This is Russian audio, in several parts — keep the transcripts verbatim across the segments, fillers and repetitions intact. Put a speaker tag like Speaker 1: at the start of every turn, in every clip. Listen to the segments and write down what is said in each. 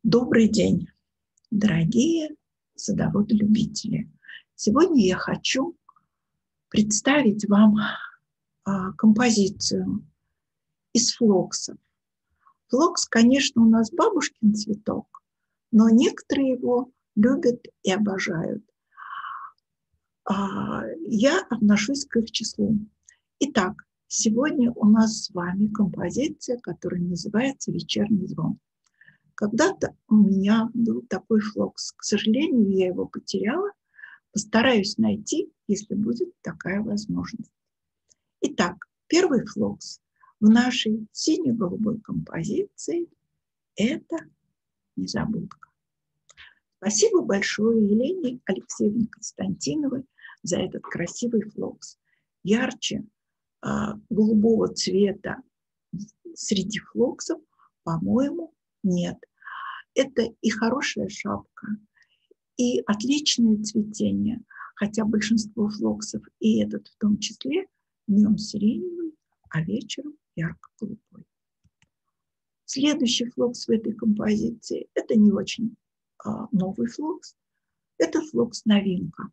Speaker 1: Добрый день, дорогие садоводы-любители. Сегодня я хочу представить вам а, композицию из флоксов. Флокс, конечно, у нас бабушкин цветок, но некоторые его любят и обожают. А, я отношусь к их числу. Итак, сегодня у нас с вами композиция, которая называется «Вечерний звон». Когда-то у меня был такой флокс. К сожалению, я его потеряла. Постараюсь найти, если будет такая возможность. Итак, первый флокс в нашей сине-голубой композиции – это незабудка. Спасибо большое Елене Алексеевне Константиновой за этот красивый флокс. Ярче а, голубого цвета среди флоксов, по-моему, нет. Это и хорошая шапка, и отличное цветение, хотя большинство флоксов, и этот в том числе, днем сиреневый, а вечером ярко-голубой. Следующий флокс в этой композиции – это не очень а, новый флокс, это флокс-новинка.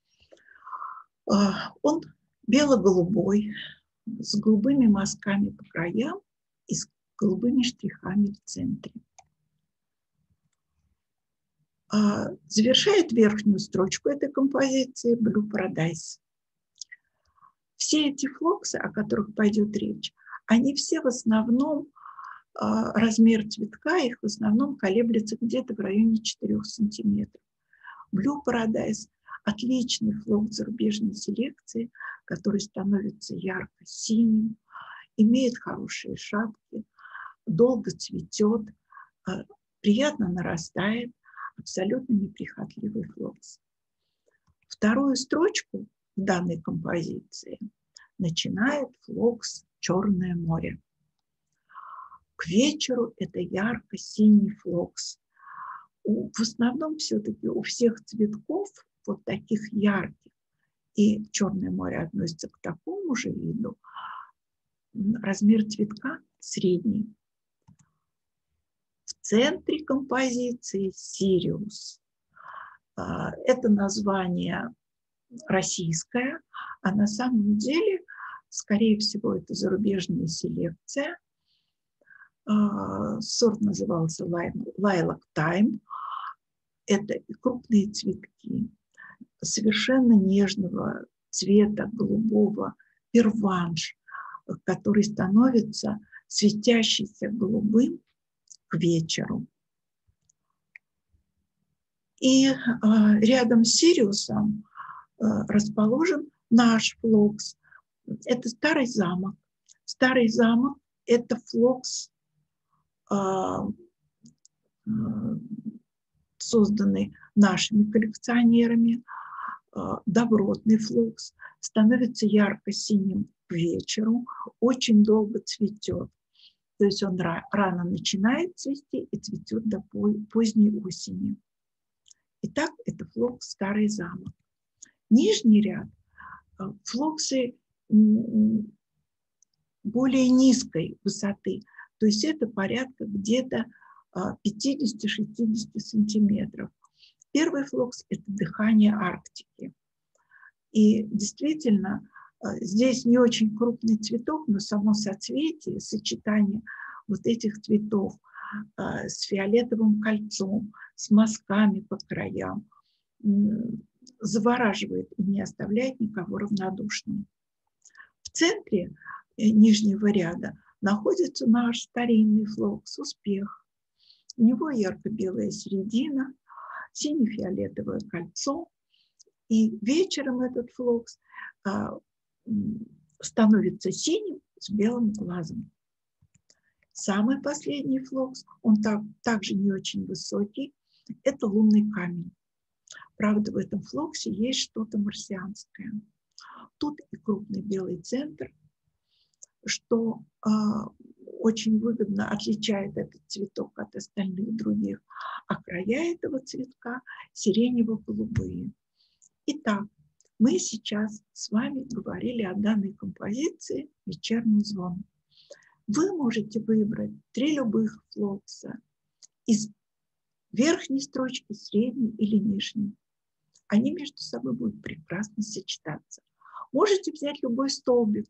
Speaker 1: А, он бело-голубой, с голубыми мазками по краям и с голубыми штрихами в центре. Завершает верхнюю строчку этой композиции Blue Paradise. Все эти флоксы, о которых пойдет речь, они все в основном, размер цветка их в основном колеблется где-то в районе четырёх сантиметров. Blue Paradise – отличный флокс зарубежной селекции, который становится ярко-синим, имеет хорошие шапки, долго цветет, приятно нарастает. Абсолютно неприхотливый флокс. Вторую строчку в данной композиции начинает флокс «Черное море». К вечеру это ярко-синий флокс. У, в основном все-таки у всех цветков, вот таких ярких, и «Черное море» относится к такому же виду, размер цветка средний. В центре композиции «Сириус». Это название российское, а на самом деле, скорее всего, это зарубежная селекция. Сорт назывался Lilac Time. Это и крупные цветки совершенно нежного цвета, голубого, перванж, который становится светящийся голубым к вечеру. И э, рядом с Сириусом э, расположен наш флокс. Это старый замок. Старый замок – это флокс, э, э, созданный нашими коллекционерами. Э, добротный флокс становится ярко-синим к вечеру, очень долго цветет. То есть он рано начинает цвести и цветет до поздней осени. Итак, это флокс «Старый замок». Нижний ряд – флоксы более низкой высоты. То есть это порядка где-то пятьдесят-шестьдесят сантиметров. Первый флокс – это «Дыхание Арктики». И действительно, здесь не очень крупный цветок, но само соцветие, сочетание вот этих цветов с фиолетовым кольцом, с мазками по краям, завораживает и не оставляет никого равнодушным. В центре нижнего ряда находится наш старинный флокс «Успех». У него ярко-белая середина, сине-фиолетовое кольцо, и вечером этот флокс а, становится синим с белым глазом. Самый последний флокс, он так, также не очень высокий, это лунный камень. Правда, в этом флоксе есть что-то марсианское. Тут и крупный белый центр, что э, очень выгодно отличает этот цветок от остальных других, а края этого цветка сиренево-голубые. Итак, мы сейчас с вами говорили о данной композиции «Вечерний звон». Вы можете выбрать три любых флокса из верхней строчки, средней или нижней. Они между собой будут прекрасно сочетаться. Можете взять любой столбик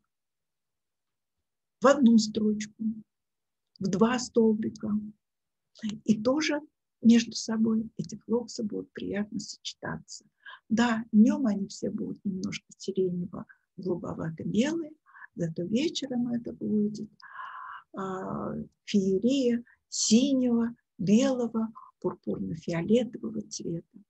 Speaker 1: в одну строчку, в два столбика. И тоже между собой эти флоксы будут приятно сочетаться. Да, днем они все будут немножко сиренево-голубовато-белые, зато вечером это будет а, феерия синего, белого, пурпурно-фиолетового цвета.